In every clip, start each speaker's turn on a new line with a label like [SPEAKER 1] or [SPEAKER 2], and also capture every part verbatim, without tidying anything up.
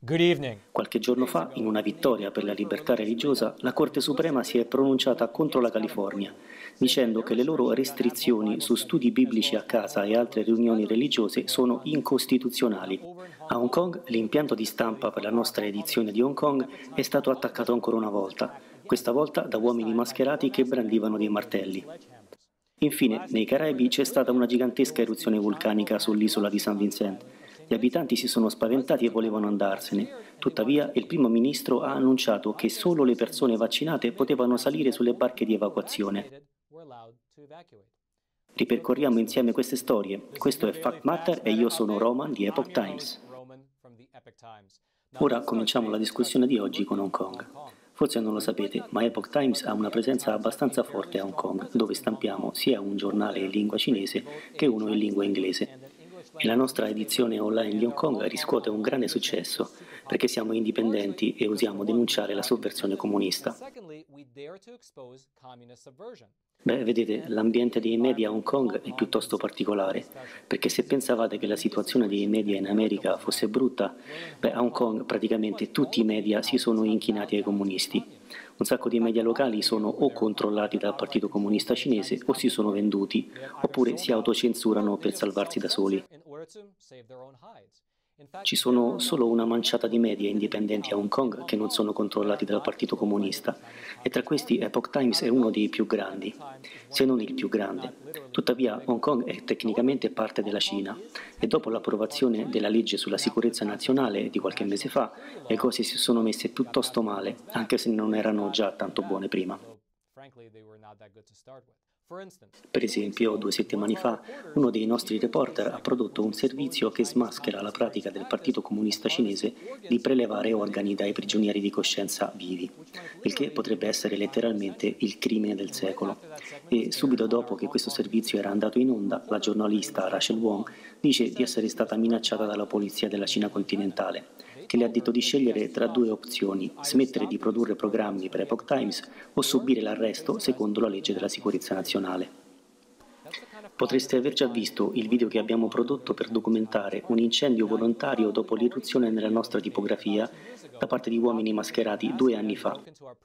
[SPEAKER 1] Good evening.
[SPEAKER 2] Qualche giorno fa, in una vittoria per la libertà religiosa, la Corte Suprema si è pronunciata contro la California, dicendo che le loro restrizioni su studi biblici a casa e altre riunioni religiose sono incostituzionali. A Hong Kong, l'impianto di stampa per la nostra edizione di Hong Kong è stato attaccato ancora una volta, questa volta da uomini mascherati che brandivano dei martelli. Infine, nei Caraibi c'è stata una gigantesca eruzione vulcanica sull'isola di San Vincent. Gli abitanti si sono spaventati e volevano andarsene. Tuttavia, il primo ministro ha annunciato che solo le persone vaccinate potevano salire sulle barche di evacuazione. Ripercorriamo insieme queste storie. Questo è Fact Matter e io sono Roman di Epoch Times. Ora cominciamo la discussione di oggi con Hong Kong. Forse non lo sapete, ma Epoch Times ha una presenza abbastanza forte a Hong Kong, dove stampiamo sia un giornale in lingua cinese che uno in lingua inglese. E la nostra edizione online di Hong Kong riscuote un grande successo, perché siamo indipendenti e osiamo denunciare la sovversione comunista. Beh, vedete, l'ambiente dei media a Hong Kong è piuttosto particolare, perché se pensavate che la situazione dei media in America fosse brutta, beh, a Hong Kong praticamente tutti i media si sono inchinati ai comunisti. Un sacco di media locali sono o controllati dal Partito Comunista Cinese o si sono venduti, oppure si autocensurano per salvarsi da soli. Ci sono solo una manciata di media indipendenti a Hong Kong che non sono controllati dal Partito Comunista, e tra questi Epoch Times è uno dei più grandi, se non il più grande. Tuttavia Hong Kong è tecnicamente parte della Cina, e dopo l'approvazione della legge sulla sicurezza nazionale di qualche mese fa, le cose si sono messe piuttosto male, anche se non erano già tanto buone prima. Per esempio, due settimane fa, uno dei nostri reporter ha prodotto un servizio che smaschera la pratica del Partito Comunista Cinese di prelevare organi dai prigionieri di coscienza vivi, il che potrebbe essere letteralmente il crimine del secolo. E subito dopo che questo servizio era andato in onda, la giornalista Rachel Wong dice di essere stata minacciata dalla polizia della Cina continentale, che le ha detto di scegliere tra due opzioni: smettere di produrre programmi per Epoch Times o subire l'arresto secondo la legge della sicurezza nazionale. Potreste aver già visto il video che abbiamo prodotto per documentare un incendio volontario dopo l'irruzione nella nostra tipografia da parte di uomini mascherati due anni fa.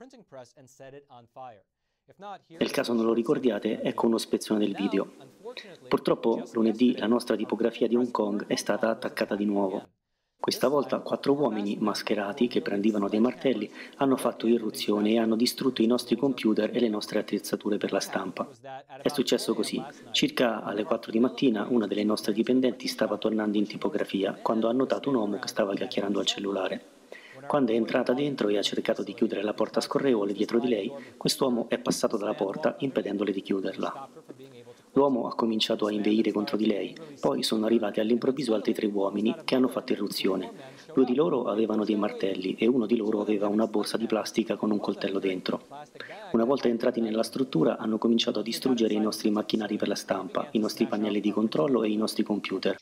[SPEAKER 2] Nel caso non lo ricordiate, ecco uno spezzone del video. Purtroppo lunedì la nostra tipografia di Hong Kong è stata attaccata di nuovo. Questa volta quattro uomini mascherati che brandivano dei martelli hanno fatto irruzione e hanno distrutto i nostri computer e le nostre attrezzature per la stampa. È successo così: circa alle quattro di mattina una delle nostre dipendenti stava tornando in tipografia quando ha notato un uomo che stava chiacchierando al cellulare. Quando è entrata dentro e ha cercato di chiudere la porta scorrevole dietro di lei, quest'uomo è passato dalla porta impedendole di chiuderla. L'uomo ha cominciato a inveire contro di lei, poi sono arrivati all'improvviso altri tre uomini che hanno fatto irruzione. Due di loro avevano dei martelli e uno di loro aveva una borsa di plastica con un coltello dentro. Una volta entrati nella struttura hanno cominciato a distruggere i nostri macchinari per la stampa, i nostri pannelli di controllo e i nostri computer.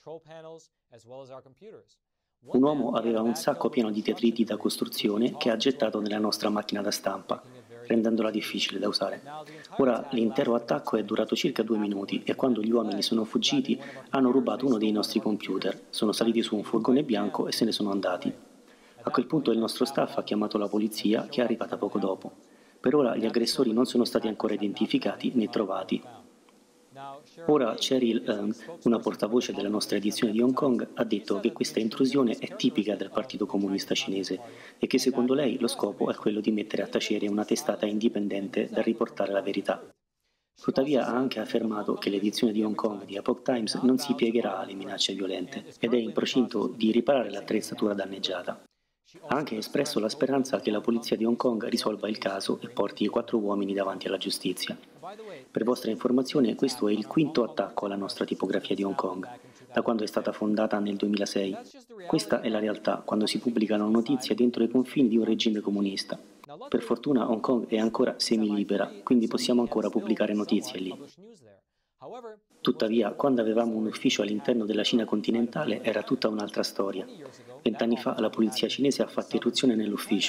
[SPEAKER 2] Un uomo aveva un sacco pieno di detriti da costruzione che ha gettato nella nostra macchina da stampa, rendendola difficile da usare. Ora l'intero attacco è durato circa due minuti e quando gli uomini sono fuggiti hanno rubato uno dei nostri computer, sono saliti su un furgone bianco e se ne sono andati. A quel punto il nostro staff ha chiamato la polizia, che è arrivata poco dopo. Per ora gli aggressori non sono stati ancora identificati né trovati. Ora Cheryl Ng, una portavoce della nostra edizione di Hong Kong, ha detto che questa intrusione è tipica del Partito Comunista Cinese e che secondo lei lo scopo è quello di mettere a tacere una testata indipendente da riportare la verità. Tuttavia ha anche affermato che l'edizione di Hong Kong di Epoch Times non si piegherà alle minacce violente ed è in procinto di riparare l'attrezzatura danneggiata. Ha anche espresso la speranza che la polizia di Hong Kong risolva il caso e porti i quattro uomini davanti alla giustizia. Per vostra informazione, questo è il quinto attacco alla nostra tipografia di Hong Kong, da quando è stata fondata nel duemilasei. Questa è la realtà quando si pubblicano notizie dentro i confini di un regime comunista. Per fortuna Hong Kong è ancora semi-libera, quindi possiamo ancora pubblicare notizie lì. Tuttavia, quando avevamo un ufficio all'interno della Cina continentale era tutta un'altra storia. Vent'anni fa la polizia cinese ha fatto irruzione nell'ufficio.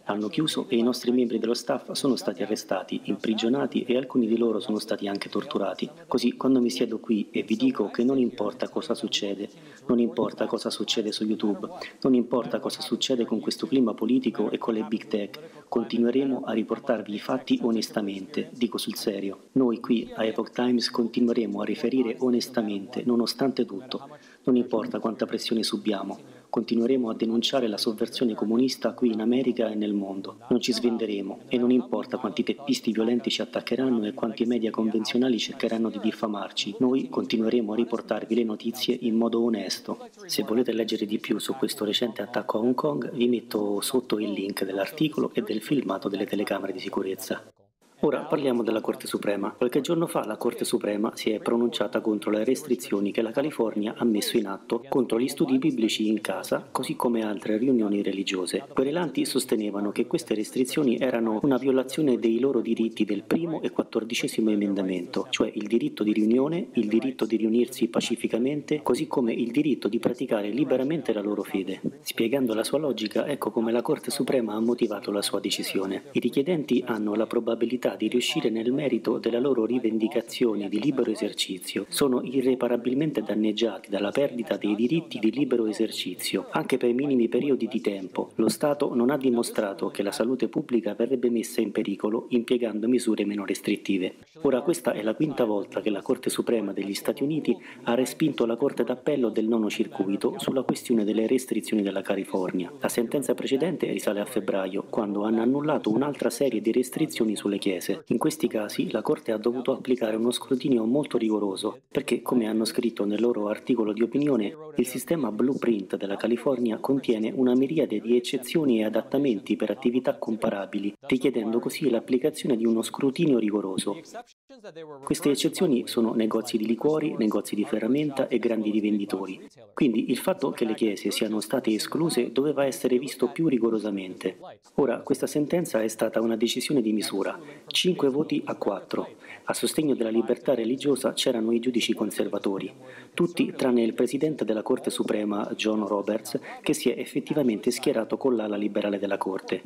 [SPEAKER 2] Hanno chiuso e i nostri membri dello staff sono stati arrestati, imprigionati e alcuni di loro sono stati anche torturati. Così quando mi siedo qui e vi dico che non importa cosa succede, non importa cosa succede su YouTube, non importa cosa succede con questo clima politico e con le big tech, continueremo a riportarvi i fatti onestamente, dico sul serio. Noi qui a Epoch Times continueremo a riferire onestamente, nonostante tutto. Non importa quanta pressione subiamo, continueremo a denunciare la sovversione comunista qui in America e nel mondo. Non ci svenderemo e non importa quanti teppisti violenti ci attaccheranno e quanti media convenzionali cercheranno di diffamarci, noi continueremo a riportarvi le notizie in modo onesto. Se volete leggere di più su questo recente attacco a Hong Kong, vi metto sotto il link dell'articolo e del filmato delle telecamere di sicurezza. Ora parliamo della Corte Suprema. Qualche giorno fa la Corte Suprema si è pronunciata contro le restrizioni che la California ha messo in atto contro gli studi biblici in casa, così come altre riunioni religiose. I querelanti sostenevano che queste restrizioni erano una violazione dei loro diritti del primo e quattordicesimo emendamento, cioè il diritto di riunione, il diritto di riunirsi pacificamente, così come il diritto di praticare liberamente la loro fede. Spiegando la sua logica, ecco come la Corte Suprema ha motivato la sua decisione. I richiedenti hanno la probabilità di riuscire nel merito della loro rivendicazione di libero esercizio, sono irreparabilmente danneggiati dalla perdita dei diritti di libero esercizio, anche per minimi periodi di tempo. Lo Stato non ha dimostrato che la salute pubblica verrebbe messa in pericolo impiegando misure meno restrittive. Ora questa è la quinta volta che la Corte Suprema degli Stati Uniti ha respinto la Corte d'Appello del nono circuito sulla questione delle restrizioni della California. La sentenza precedente risale a febbraio, quando hanno annullato un'altra serie di restrizioni sulle chiese. In questi casi la Corte ha dovuto applicare uno scrutinio molto rigoroso, perché, come hanno scritto nel loro articolo di opinione, il sistema Blueprint della California contiene una miriade di eccezioni e adattamenti per attività comparabili, richiedendo così l'applicazione di uno scrutinio rigoroso. Queste eccezioni sono negozi di liquori, negozi di ferramenta e grandi rivenditori. Quindi il fatto che le chiese siano state escluse doveva essere visto più rigorosamente. Ora, questa sentenza è stata una decisione di misura. cinque voti a quattro. A sostegno della libertà religiosa c'erano i giudici conservatori, tutti tranne il presidente della Corte Suprema, John Roberts, che si è effettivamente schierato con l'ala liberale della Corte.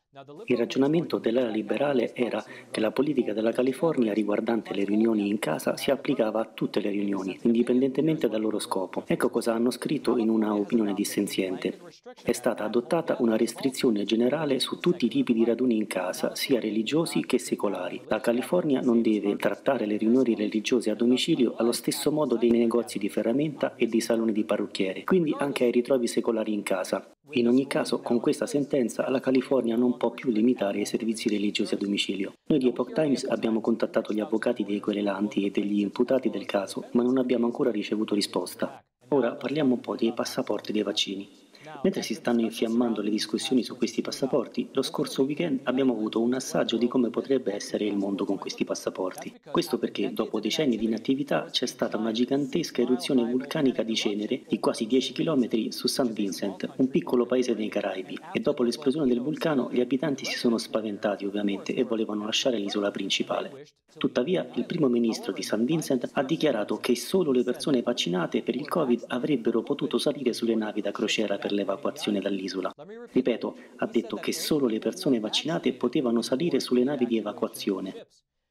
[SPEAKER 2] Il ragionamento dell'ala liberale era che la politica della California riguardante le riunioni in casa si applicava a tutte le riunioni, indipendentemente dal loro scopo. Ecco cosa hanno scritto in una opinione dissenziente. È stata adottata una restrizione generale su tutti i tipi di raduni in casa, sia religiosi che secolari. La California non deve trattare le riunioni religiose a domicilio allo stesso modo dei negozi di ferramenta e dei saloni di parrucchiere, quindi anche ai ritrovi secolari in casa. In ogni caso, con questa sentenza, la California non può più limitare i servizi religiosi a domicilio. Noi di Epoch Times abbiamo contattato gli avvocati dei querelanti e degli imputati del caso, ma non abbiamo ancora ricevuto risposta. Ora parliamo un po' dei passaporti dei vaccini. Mentre si stanno infiammando le discussioni su questi passaporti, lo scorso weekend abbiamo avuto un assaggio di come potrebbe essere il mondo con questi passaporti. Questo perché dopo decenni di inattività c'è stata una gigantesca eruzione vulcanica di cenere di quasi dieci chilometri su Saint Vincent, un piccolo paese nei Caraibi, e dopo l'esplosione del vulcano gli abitanti si sono spaventati ovviamente e volevano lasciare l'isola principale. Tuttavia il primo ministro di Saint Vincent ha dichiarato che solo le persone vaccinate per il Covid avrebbero potuto salire sulle navi da crociera per l'evacuazione dall'isola. Ripeto, ha detto che solo le persone vaccinate potevano salire sulle navi di evacuazione.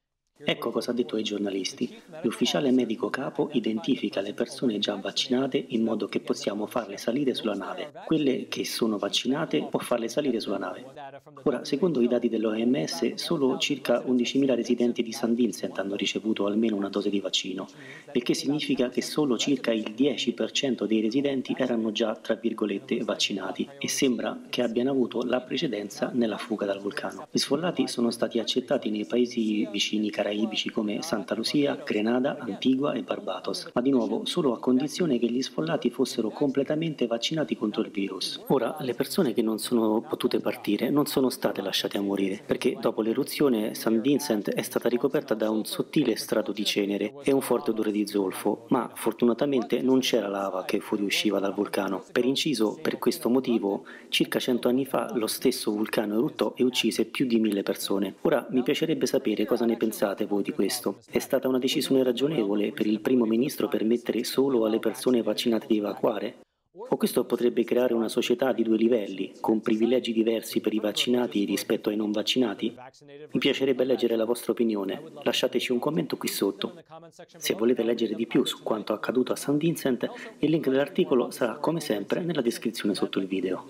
[SPEAKER 2] Ecco cosa ha detto ai giornalisti. L'ufficiale medico capo identifica le persone già vaccinate in modo che possiamo farle salire sulla nave. Quelle che sono vaccinate può farle salire sulla nave. Ora, secondo i dati dell'O M S, solo circa undicimila residenti di Saint Vincent hanno ricevuto almeno una dose di vaccino, il che significa che solo circa il dieci per cento dei residenti erano già, tra virgolette, vaccinati, e sembra che abbiano avuto la precedenza nella fuga dal vulcano. Gli sfollati sono stati accettati nei paesi vicini caraibici come Santa Lucia, Grenada, Antigua e Barbados, ma di nuovo solo a condizione che gli sfollati fossero completamente vaccinati contro il virus. Ora, le persone che non sono potute partire non sono state lasciate a morire, perché dopo l'eruzione Saint Vincent è stata ricoperta da un sottile strato di cenere e un forte odore di zolfo, ma fortunatamente non c'era lava che fuoriusciva dal vulcano. Per inciso, per questo motivo, circa cento anni fa lo stesso vulcano eruttò e uccise più di mille persone. Ora mi piacerebbe sapere cosa ne pensate voi di questo. È stata una decisione ragionevole per il primo ministro permettere solo alle persone vaccinate di evacuare? O questo potrebbe creare una società di due livelli, con privilegi diversi per i vaccinati rispetto ai non vaccinati? Mi piacerebbe leggere la vostra opinione. Lasciateci un commento qui sotto. Se volete leggere di più su quanto accaduto a Saint Vincent, il link dell'articolo sarà come sempre nella descrizione sotto il video.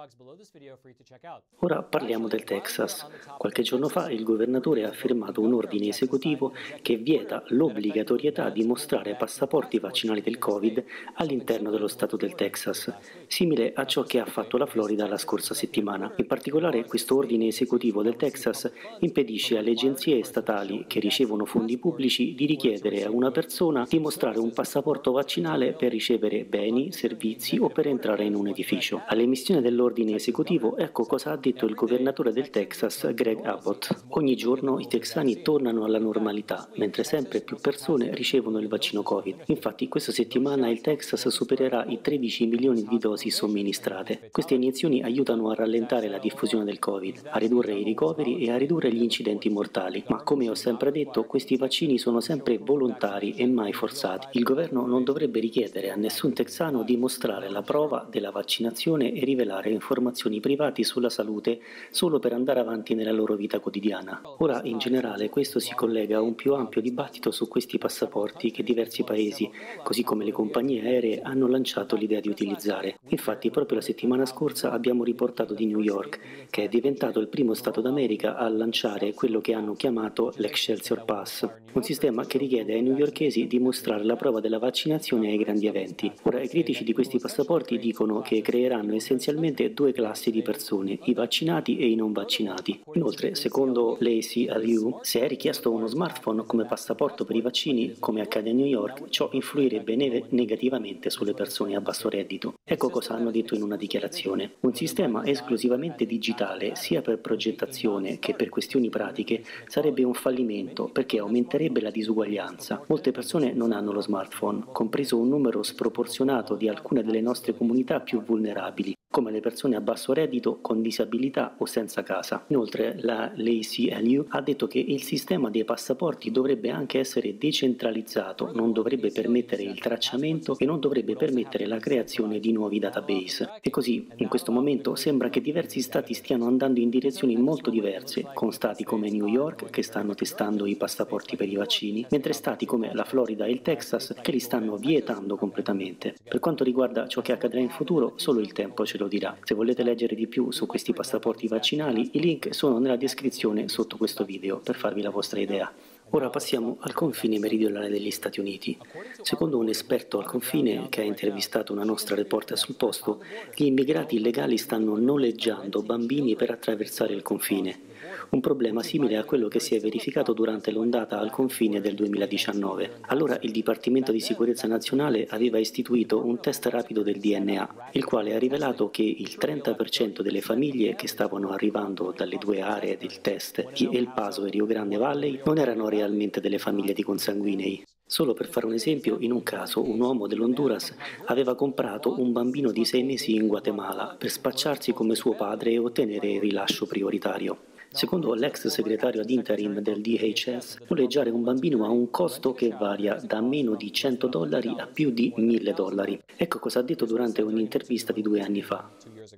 [SPEAKER 2] Ora parliamo del Texas. Qualche giorno fa il governatore ha firmato un ordine esecutivo che vieta l'obbligatorietà di mostrare passaporti vaccinali del Covid all'interno dello stato del Texas, simile a ciò che ha fatto la Florida la scorsa settimana. In particolare, questo ordine esecutivo del Texas impedisce alle agenzie statali che ricevono fondi pubblici di richiedere a una persona di mostrare un passaporto vaccinale per ricevere beni, servizi o per entrare in un edificio. All'emissione dell'ordine esecutivo, ecco cosa ha detto il governatore del Texas, Greg Abbott. Ogni giorno i texani tornano alla normalità, mentre sempre più persone ricevono il vaccino Covid. Infatti, questa settimana il Texas supererà i tredici milioni di dosi somministrate. Queste iniezioni aiutano a rallentare la diffusione del Covid, a ridurre i ricoveri e a ridurre gli incidenti mortali. Ma come ho sempre detto, questi vaccini sono sempre volontari e mai forzati. Il governo non dovrebbe richiedere a nessun texano di mostrare la prova della vaccinazione e rivelare informazioni private sulla salute solo per andare avanti nella loro vita quotidiana. Ora, in generale, questo si collega a un più ampio dibattito su questi passaporti che diversi paesi, così come le compagnie aeree, hanno lanciato l'idea di utilizzare. Infatti, proprio la settimana scorsa abbiamo riportato di New York, che è diventato il primo Stato d'America a lanciare quello che hanno chiamato l'Excelsior Pass, un sistema che richiede ai newyorkesi di mostrare la prova della vaccinazione ai grandi eventi. Ora, i critici di questi passaporti dicono che creeranno essenzialmente due classi di persone, i vaccinati e i non vaccinati. Inoltre, secondo l'A C L U, se è richiesto uno smartphone come passaporto per i vaccini, come accade a New York, ciò influirebbe ne- negativamente sulle persone a basso reddito. Ecco cosa hanno detto in una dichiarazione. Un sistema esclusivamente digitale, sia per progettazione che per questioni pratiche, sarebbe un fallimento perché aumenterebbe la disuguaglianza. Molte persone non hanno lo smartphone, compreso un numero sproporzionato di alcune delle nostre comunità più vulnerabili, come le persone a basso reddito, con disabilità o senza casa. Inoltre la l'A C L U ha detto che il sistema dei passaporti dovrebbe anche essere decentralizzato, non dovrebbe permettere il tracciamento e non dovrebbe permettere la creazione di nuovi database. E così, in questo momento, sembra che diversi stati stiano andando in direzioni molto diverse, con stati come New York che stanno testando i passaporti per i vaccini, mentre stati come la Florida e il Texas che li stanno vietando completamente. Per quanto riguarda ciò che accadrà in futuro, solo il tempo ce lo dirà. Se volete leggere di più su questi passaporti vaccinali, i link sono nella descrizione sotto questo video per farvi la vostra idea. Ora passiamo al confine meridionale degli Stati Uniti. Secondo un esperto al confine che ha intervistato una nostra reporter sul posto, gli immigrati illegali stanno noleggiando bambini per attraversare il confine. Un problema simile a quello che si è verificato durante l'ondata al confine del duemiladiciannove. Allora il Dipartimento di Sicurezza Nazionale aveva istituito un test rapido del D N A, il quale ha rivelato che il trenta per cento delle famiglie che stavano arrivando dalle due aree del test di El Paso e Rio Grande Valley non erano realmente delle famiglie di consanguinei. Solo per fare un esempio, in un caso un uomo dell'Honduras aveva comprato un bambino di sei mesi in Guatemala per spacciarsi come suo padre e ottenere il rilascio prioritario. Secondo l'ex segretario ad interim del D H S, noleggiare un bambino ha un costo che varia da meno di cento dollari a più di mille dollari. Ecco cosa ha detto durante un'intervista di due anni fa.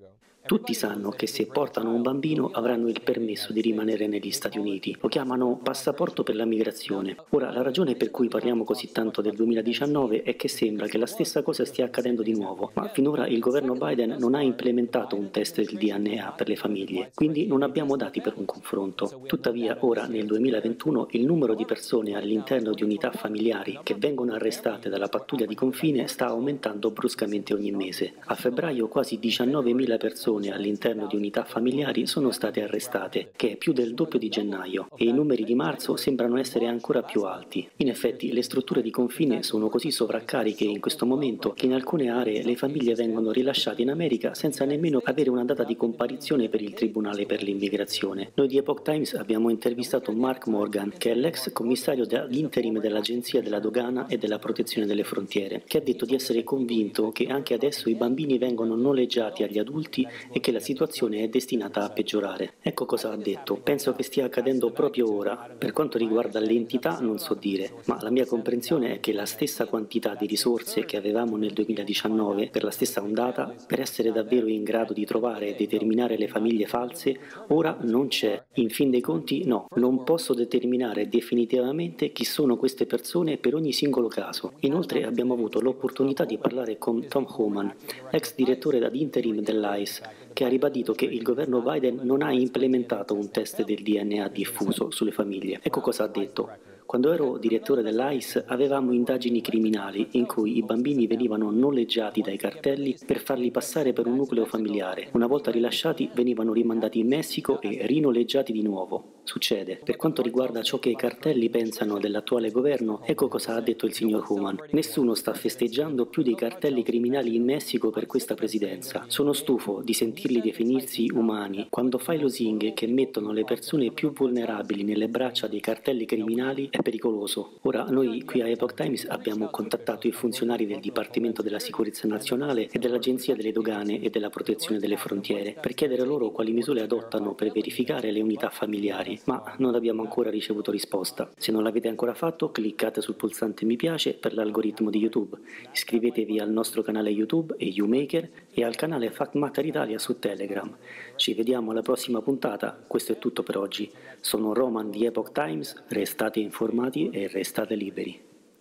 [SPEAKER 2] Tutti sanno che se portano un bambino avranno il permesso di rimanere negli Stati Uniti. Lo chiamano passaporto per la migrazione. Ora, la ragione per cui parliamo così tanto del duemiladiciannove è che sembra che la stessa cosa stia accadendo di nuovo, ma finora il governo Biden non ha implementato un test del D N A per le famiglie, quindi non abbiamo dati per un confronto. Tuttavia, ora nel duemilaventuno il numero di persone all'interno di unità familiari che vengono arrestate dalla pattuglia di confine sta aumentando bruscamente ogni mese. A febbraio quasi diciannovemila persone all'interno di unità familiari sono state arrestate, che è più del doppio di gennaio, e i numeri di marzo sembrano essere ancora più alti. In effetti, le strutture di confine sono così sovraccariche in questo momento che in alcune aree le famiglie vengono rilasciate in America senza nemmeno avere una data di comparizione per il Tribunale per l'immigrazione. Noi di Epoch Times abbiamo intervistato Mark Morgan, che è l'ex commissario ad interim dell'Agenzia della Dogana e della Protezione delle Frontiere, che ha detto di essere convinto che anche adesso i bambini vengono noleggiati agli adulti e che la situazione è destinata a peggiorare. Ecco cosa ha detto. Penso che stia accadendo proprio ora. Per quanto riguarda l'entità non so dire, ma la mia comprensione è che la stessa quantità di risorse che avevamo nel duemiladiciannove per la stessa ondata, per essere davvero in grado di trovare e determinare le famiglie false, ora non c'è. In fin dei conti no, non posso determinare definitivamente chi sono queste persone per ogni singolo caso. Inoltre abbiamo avuto l'opportunità di parlare con Tom Homan, ex direttore ad interim dell'I C E, che ha ribadito che il governo Biden non ha implementato un test del D N A diffuso sulle famiglie. Ecco cosa ha detto. Quando ero direttore dell'I C E avevamo indagini criminali in cui i bambini venivano noleggiati dai cartelli per farli passare per un nucleo familiare. Una volta rilasciati venivano rimandati in Messico e rinoleggiati di nuovo. Succede. Per quanto riguarda ciò che i cartelli pensano dell'attuale governo, ecco cosa ha detto il signor Human. Nessuno sta festeggiando più dei cartelli criminali in Messico per questa presidenza. Sono stufo di sentirli definirsi umani. Quando fai lusinghe che mettono le persone più vulnerabili nelle braccia dei cartelli criminali è pericoloso. Ora, noi qui a Epoch Times abbiamo contattato i funzionari del Dipartimento della Sicurezza Nazionale e dell'Agenzia delle Dogane e della Protezione delle Frontiere per chiedere loro quali misure adottano per verificare le unità familiari, ma non abbiamo ancora ricevuto risposta. Se non l'avete ancora fatto, cliccate sul pulsante mi piace per l'algoritmo di YouTube, iscrivetevi al nostro canale YouTube e YouMaker e al canale FactMatter Italia su Telegram. Ci vediamo alla prossima puntata, questo è tutto per oggi. Sono Roman di Epoch Times, restate informati e restate liberi.